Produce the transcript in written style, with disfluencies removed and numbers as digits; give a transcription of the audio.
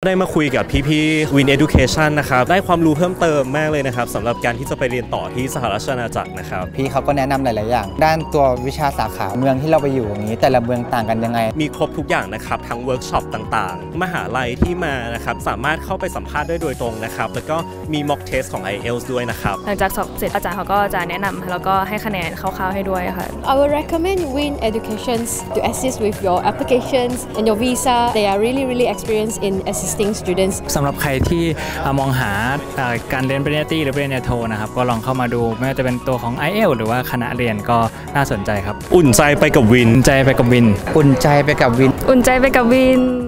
ได้มาคุยกับพี่ๆ Win Education นะครับได้ความรู้เพิ่มเติมมากเลยนะครับสำหรับการที่จะไปเรียนต่อที่สหราชอาณาจักรนะครับพี่เขาก็แนะนำหลายๆอย่างด้านตัววิชาสาขาเมืองที่เราไปอยู่อย่างนี้แต่ละเมืองต่างกันยังไงมีครบทุกอย่างนะครับทั้งเวิร์กช็อปต่างๆมหาลัยที่มานะครับสามารถเข้าไปสัมภาษณ์ได้โดยตรงนะครับแล้วก็มี mock test ของ IELTS ด้วยนะครับหลังจากสอบเสร็จอาจารย์เขาก็จะแนะนำแล้วก็ให้คะแนนคร่าวๆให้ด้วยค่ะ I would recommend Win Education to assist with your applications and your visa. They are really experienced in assisting students. สำหรับใครที่มองหาการเรียนปริญญาตรีหรือปริญญาโทนะครับก็ลองเข้ามาดูไม่ว่าจะเป็นตัวของ IELTS หรือว่าคณะเรียนก็น่าสนใจครับอุ่นใจไปกับวินอุ่นใจไปกับวินอุ่นใจไปกับวินอุ่นใจไปกับวิน